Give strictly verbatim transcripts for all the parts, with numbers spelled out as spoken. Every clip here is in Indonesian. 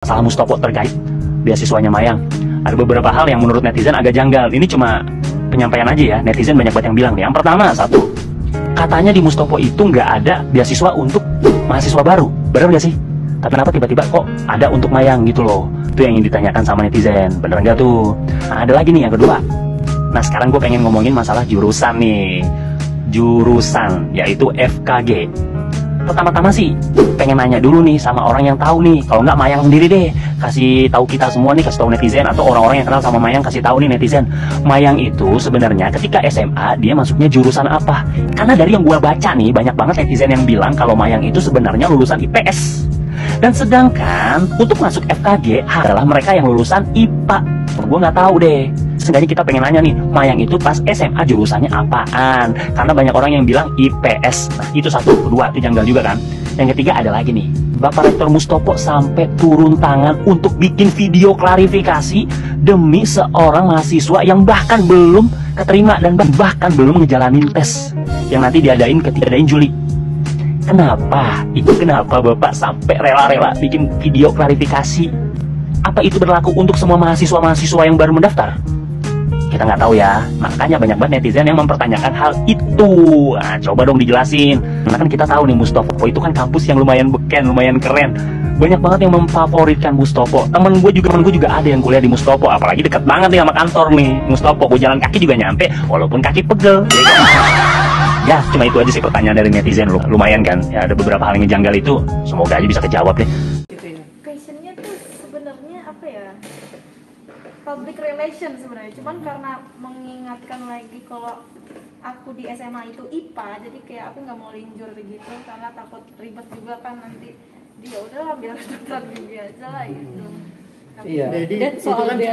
masalah Mustopo terkait beasiswanya Mayang. Ada beberapa hal yang menurut netizen agak janggal. Ini cuma penyampaian aja ya, netizen banyak banget yang bilang nih. Yang pertama, satu, katanya di Mustopo itu nggak ada beasiswa untuk mahasiswa baru. Bener nggak sih? Tapi kenapa tiba-tiba kok ada untuk Mayang gitu loh? Itu yang ingin ditanyakan sama netizen. Bener nggak tuh? Nah, ada lagi nih yang kedua. Nah, sekarang gue pengen ngomongin masalah jurusan nih. Jurusan, yaitu F K G. Pertama-tama sih pengen nanya dulu nih sama orang yang tahu nih. Kalau nggak Mayang sendiri deh, kasih tahu kita semua nih, kasih tahu netizen atau orang-orang yang kenal sama Mayang, kasih tahu nih netizen. Mayang itu sebenarnya ketika S M A dia masuknya jurusan apa? Karena dari yang gua baca nih, banyak banget netizen yang bilang kalau Mayang itu sebenarnya lulusan I P S. Dan sedangkan untuk masuk F K G adalah mereka yang lulusan I P A. Gue nggak tahu deh. Seenggaknya kita pengen nanya nih, Mayang itu pas S M A jurusannya apaan? Karena banyak orang yang bilang I P S. Nah, itu satu. Kedua, itu janggal juga kan? Yang ketiga ada lagi nih. Bapak Rektor Mustopo sampai turun tangan untuk bikin video klarifikasi demi seorang mahasiswa yang bahkan belum keterima dan bahkan belum ngejalanin tes yang nanti diadain ketika diadain Juli. Kenapa? Itu kenapa Bapak sampai rela-rela bikin video klarifikasi? Apa itu berlaku untuk semua mahasiswa-mahasiswa yang baru mendaftar? Kita nggak tahu ya. Makanya banyak banget netizen yang mempertanyakan hal itu. Nah, coba dong dijelasin. Karena kan kita tahu nih Mustopo itu kan kampus yang lumayan beken, lumayan keren. Banyak banget yang memfavoritkan Mustopo. Temen gue juga, temen gue juga ada yang kuliah di Mustopo. Apalagi deket banget nih sama kantor nih Mustopo. Gue jalan kaki juga nyampe, walaupun kaki pegel. Ya, cuma itu aja sih pertanyaan dari netizen. Lumayan kan? Ya, ada beberapa hal yang janggal itu. Semoga aja bisa kejawab deh. Passionnya tuh sebenarnya apa ya? Public relation sebenarnya. Cuman karena mengingatkan lagi kalau aku di S M A itu I P A, jadi kayak aku nggak mau linjur gitu karena takut ribet juga kan nanti. Dia udah biar dokter gigi aja lah gitu. Iya. Jadi soal dia.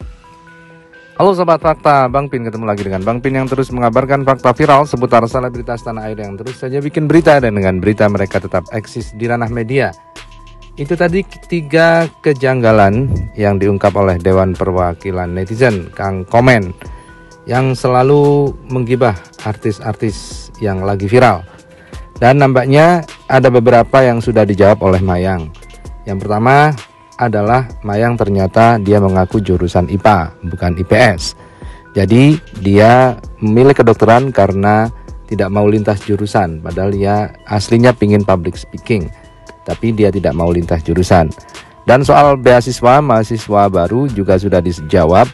Halo Sobat Fakta, Bang Pin ketemu lagi dengan Bang Pin yang terus mengabarkan fakta viral seputar selebritas tanah air yang terus saja bikin berita, dan dengan berita mereka tetap eksis di ranah media. Itu tadi tiga kejanggalan yang diungkap oleh Dewan Perwakilan Netizen, Kang Komen, yang selalu menggibah artis-artis yang lagi viral. Dan nampaknya ada beberapa yang sudah dijawab oleh Mayang. Yang pertama adalah Mayang ternyata dia mengaku jurusan I P A, bukan I P S. Jadi dia memilih kedokteran karena tidak mau lintas jurusan, padahal dia aslinya pingin public speaking, tapi dia tidak mau lintas jurusan. Dan soal beasiswa mahasiswa baru juga sudah dijawab,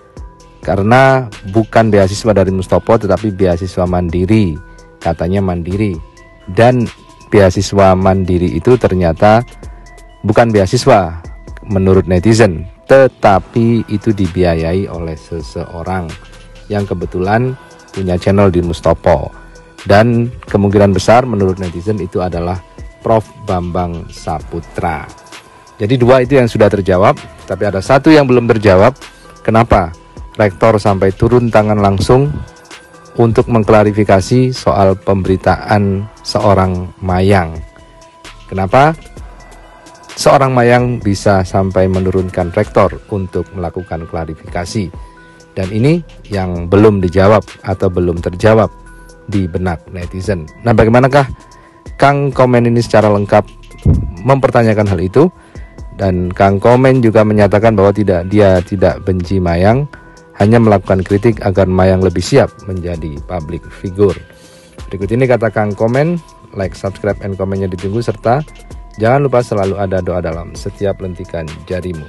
karena bukan beasiswa dari Mustopo tetapi beasiswa mandiri, katanya mandiri. Dan beasiswa mandiri itu ternyata bukan beasiswa menurut netizen, tetapi itu dibiayai oleh seseorang yang kebetulan punya channel di Mustopo. Dan kemungkinan besar menurut netizen itu adalah Prof Bambang Saputra. Jadi dua itu yang sudah terjawab, tapi ada satu yang belum terjawab. Kenapa rektor sampai turun tangan langsung untuk mengklarifikasi soal pemberitaan seorang Mayang? Kenapa seorang Mayang bisa sampai menurunkan rektor untuk melakukan klarifikasi? Dan ini yang belum dijawab atau belum terjawab di benak netizen. Nah, bagaimanakah Kang Komen ini secara lengkap mempertanyakan hal itu? Dan Kang Komen juga menyatakan bahwa tidak, dia tidak benci Mayang, hanya melakukan kritik agar Mayang lebih siap menjadi public figure. Berikut ini kata Kang Komen. Like, subscribe, and komennya ditunggu, serta jangan lupa selalu ada doa dalam setiap lentikan jarimu.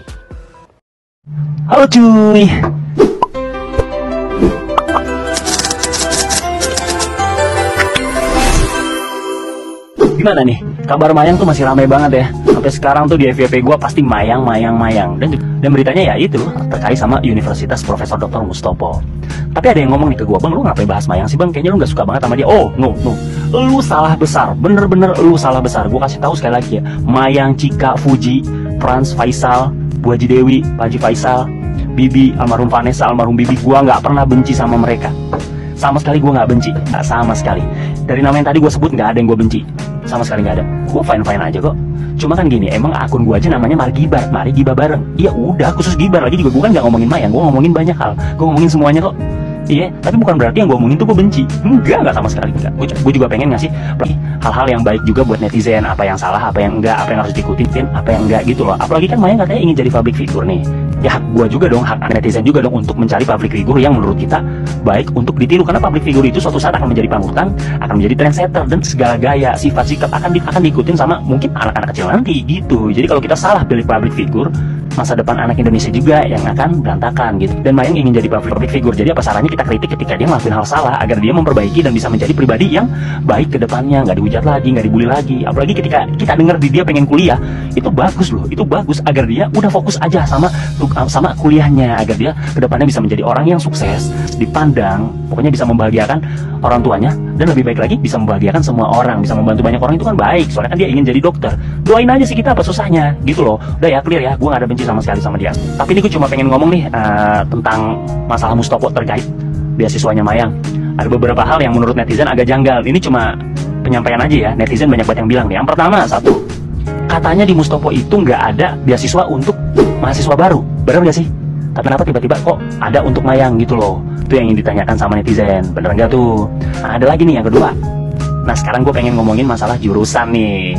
Halo cuy. Gimana nih? Kabar Mayang tuh masih ramai banget ya. Sampai sekarang tuh di F Y P gue pasti Mayang, Mayang, Mayang. Dan, dan beritanya ya itu terkait sama Universitas Profesor Doktor Mustopo. Tapi ada yang ngomong nih ke gue, Bang, lu ngapain bahas Mayang sih Bang? Kayaknya lu gak suka banget sama dia. Oh, no, no. Lu salah besar. Bener-bener lu salah besar. Gue kasih tahu sekali lagi ya. Mayang, Cika, Fuji, Frans, Faisal, Bu Haji Dewi, Pak Haji Faisal, Bibi, almarhum Vanessa, almarhum Bibi. Gue gak pernah benci sama mereka. Sama sekali gue gak benci. Gak sama sekali. Dari nama yang tadi gue sebut gak ada yang gue benci. Sama sekali gak ada. Gue fine-fine aja kok. Cuma kan gini, emang akun gue aja namanya Mari Gibar, Mari Gibar bareng. Iya udah, khusus Gibar lagi juga gue kan gak ngomongin Mayang, gue ngomongin banyak hal. Gue ngomongin semuanya kok. Iya, tapi bukan berarti yang gue omongin tuh gue benci. Enggak, enggak sama sekali enggak. Gue juga pengen ngasih hal-hal yang baik juga buat netizen. Apa yang salah, apa yang enggak, apa yang harus diikutin, apa yang enggak gitu loh. Apalagi kan Maya katanya ingin jadi public figure nih. Ya hak gue juga dong, hak netizen juga dong untuk mencari public figure yang menurut kita baik untuk ditiru. Karena public figure itu suatu saat akan menjadi panutan, akan menjadi trendsetter, dan segala gaya, sifat, sikap akan di, akan diikutin sama mungkin anak-anak kecil nanti gitu. Jadi kalau kita salah pilih public figure, masa depan anak Indonesia juga yang akan berantakan gitu. Dan Mayang ingin jadi public figure, jadi apa salahnya kita kritik ketika dia ngelakuin hal salah agar dia memperbaiki dan bisa menjadi pribadi yang baik ke depannya, nggak dihujat lagi, nggak dibully lagi. Apalagi ketika kita dengar di dia pengen kuliah, itu bagus loh, itu bagus agar dia udah fokus aja sama sama kuliahnya, agar dia ke depannya bisa menjadi orang yang sukses, dipandang, pokoknya bisa membahagiakan orang tuanya, dan lebih baik lagi bisa membahagiakan semua orang, bisa membantu banyak orang. Itu kan baik, soalnya kan dia ingin jadi dokter. Doain aja sih kita, apa susahnya gitu loh. Udah ya, clear ya, gue gak ada benci sama sekali sama dia. Tapi ini gue cuma pengen ngomong nih uh, tentang masalah Mustopo terkait beasiswanya Mayang. Ada beberapa hal yang menurut netizen agak janggal. Ini cuma penyampaian aja ya, netizen banyak banget yang bilang nih. Yang pertama, satu, katanya di Mustopo itu nggak ada beasiswa untuk mahasiswa baru. Bener nggak sih? Tapi kenapa tiba-tiba kok ada untuk Mayang gitu loh? Itu yang ingin ditanyakan sama netizen. Bener nggak tuh? Nah, ada lagi nih yang kedua. Nah, sekarang gue pengen ngomongin masalah jurusan nih.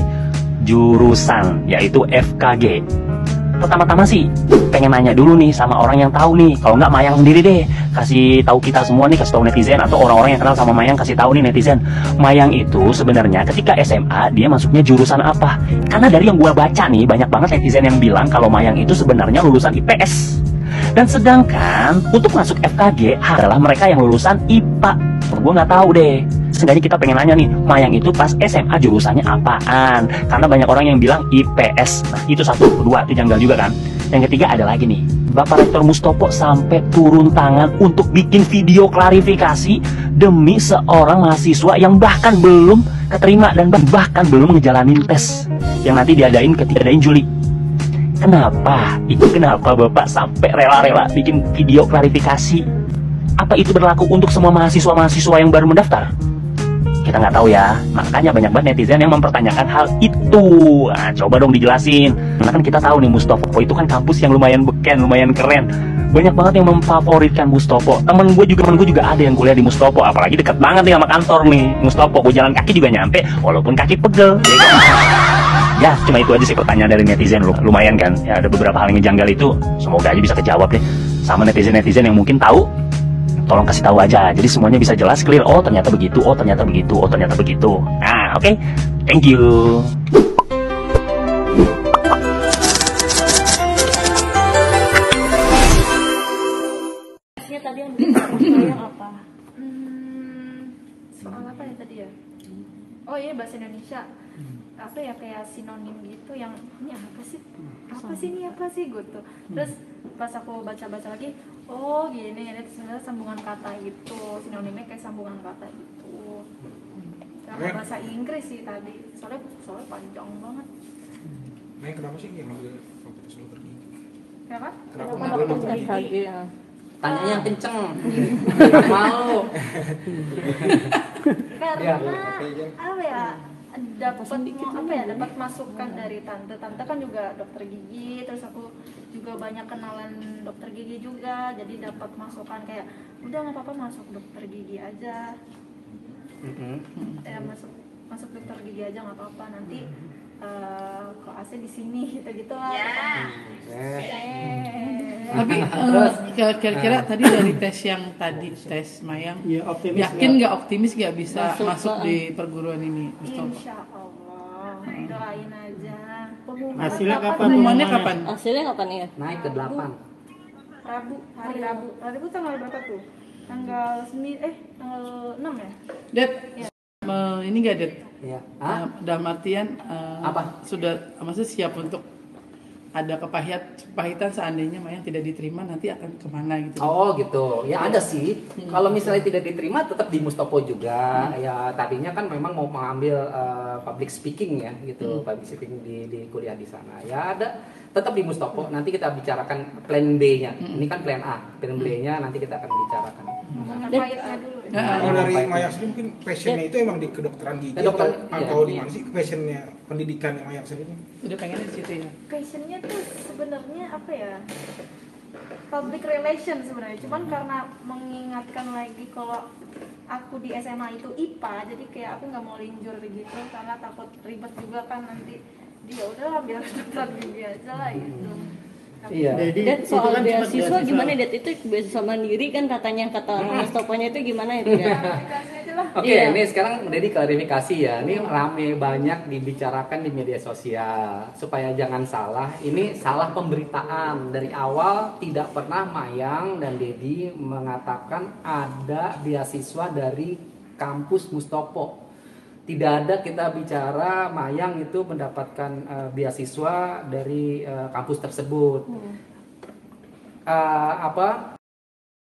Jurusan, yaitu F K G. Pertama-tama sih pengen nanya dulu nih sama orang yang tahu nih. Kalau nggak Mayang sendiri deh, kasih tahu kita semua nih, kasih tahu netizen atau orang-orang yang kenal sama Mayang, kasih tahu nih netizen. Mayang itu sebenarnya ketika S M A dia masuknya jurusan apa? Karena dari yang gua baca nih, banyak banget netizen yang bilang kalau Mayang itu sebenarnya lulusan I P S. Dan sedangkan untuk masuk F K G adalah mereka yang lulusan I P A. Gue nggak tahu deh. Seenggaknya kita pengen nanya nih, Mayang itu pas S M A jurusannya apaan? Karena banyak orang yang bilang I P S. Nah itu satu, kedua, itu janggal juga kan. Yang ketiga ada lagi nih, Bapak Rektor Mustopo sampai turun tangan untuk bikin video klarifikasi demi seorang mahasiswa yang bahkan belum keterima dan bahkan belum ngejalanin tes yang nanti diadain ketika diadain Juli. Kenapa? Itu kenapa Bapak sampai rela-rela bikin video klarifikasi? Apa itu berlaku untuk semua mahasiswa-mahasiswa yang baru mendaftar? Kita nggak tahu ya. Makanya banyak banget netizen yang mempertanyakan hal itu. Nah, coba dong dijelasin. Karena kan kita tahu nih Mustopo itu kan kampus yang lumayan beken, lumayan keren. Banyak banget yang memfavoritkan Mustopo. Temen gue juga, temen gue juga ada yang kuliah di Mustopo. Apalagi dekat banget nih sama kantor nih Mustopo. Gue jalan kaki juga nyampe, walaupun kaki pegel. Ya, cuma itu aja sih pertanyaan dari netizen. Lumayan kan? Ya, ada beberapa hal yang janggal itu. Semoga aja bisa kejawab deh sama netizen-netizen yang mungkin tahu. Tolong kasih tahu aja, jadi semuanya bisa jelas, clear. Oh ternyata begitu, oh ternyata begitu, oh ternyata begitu. Nah oke, okay. Thank you. Tadi yang bikin apa? Hmm, soal apa ya tadi ya? Oh iya, bahasa Indonesia. Apa ya, kayak sinonim gitu yang ini apa sih? Apa sih ini apa sih gitu. Terus pas aku baca-baca lagi, oh gini, ini sebenarnya sambungan kata gitu. Sinonimnya kayak sambungan kata gitu. Karena bahasa Inggris sih tadi. Soalnya soalnya panjang banget. Nah, kenapa sih yang ngambil fakultas dokter gigi? Kenapa? Kenapa ngambil dokter gigi? Tanya yang kenceng. Mau. Karena apa ya? Dapat apa ya, dapat masukan dari tante tante kan juga dokter gigi, terus aku juga banyak kenalan dokter gigi juga, jadi dapat masukan kayak udah nggak apa-apa masuk dokter gigi aja. Mm-hmm. Ya masuk masuk dokter gigi aja nggak apa-apa, nanti uh, kok A C di sini gitu-gitu lah. Yeah. Eh. Tapi uh, kira-kira tadi dari tes yang tadi tes Mayang, ya, optimis yakin nggak optimis nggak bisa masuk, masuk di perguruan ini? Insya Allah, doain aja. Hasilnya kapan? Pengumumannya kapan? Hasilnya kapan ya? Naik ke delapan. Rabu, hari Rabu. Rabu tanggal berapa tuh? Tanggal sembilan, eh tanggal enam ya? Det, ya. Uh, ini nggak Det? Ya. Uh, dalam artian uh, apa? Sudah maksudnya siap untuk ada kepahit kepahitan seandainya Mayang tidak diterima nanti akan kemana gitu? Oh gitu, ya ada sih. Hmm. Kalau misalnya tidak diterima tetap di Mustopo juga. Hmm. Ya tadinya kan memang mau mengambil uh, public speaking ya gitu, hmm. public speaking di, di kuliah di sana. Ya ada, tetap di Mustopo. Hmm. Nanti kita bicarakan plan B-nya. Hmm. Ini kan plan A, plan B-nya nanti kita akan bicarakan. Hmm. Pahitnya dulu. Ya. Kalau dari Mayang sendiri mungkin passionnya itu emang di kedokteran gigi atau, atau di mana sih passionnya pendidikan yang Mayang sendiri? Udah pengen di situ ya. Passionnya tuh sebenarnya apa ya? public relation sebenarnya, cuman karena mengingatkan lagi kalau aku di S M A itu I P A, jadi kayak aku nggak mau linjur gitu karena takut ribet juga kan nanti. Dia udah ambil kedokteran gigi aja lah gitu. Iya. Jadi Dan itu soal kan cuma beasiswa gimana, Det? Itu beasiswa mandiri kan katanya, kata Mas Toponya itu gimana itu ya? Aplikasi aja lah. Oke, Iya. ini sekarang Dedi klarifikasi ya. Ini rame banyak dibicarakan di media sosial. Supaya jangan salah, ini salah pemberitaan. Dari awal tidak pernah Mayang dan Dedi mengatakan ada beasiswa dari kampus Mustopo. Tidak ada kita bicara Mayang itu mendapatkan uh, beasiswa dari uh, kampus tersebut. Hmm. Uh, apa